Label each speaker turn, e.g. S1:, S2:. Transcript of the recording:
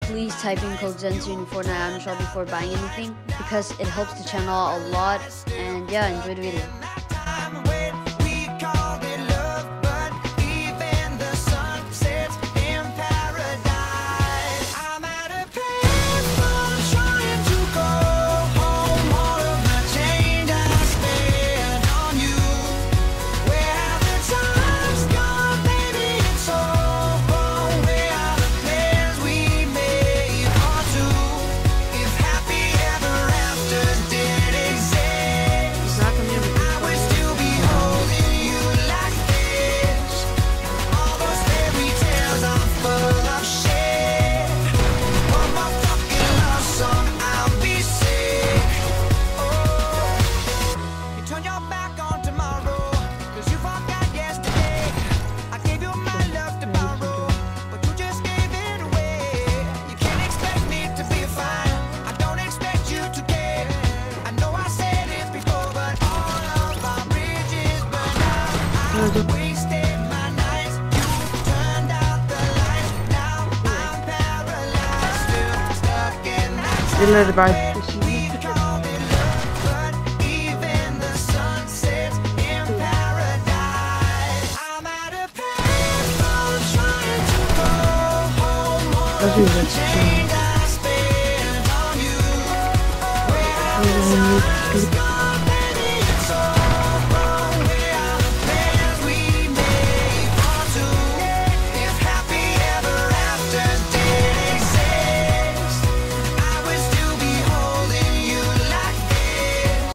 S1: please type in code Zensu in Fortnite Item Shop before buying anything, because it helps the channel out a lot. And yeah, enjoy the video.
S2: Elleri ben. Nasıl yüzleşeceğim?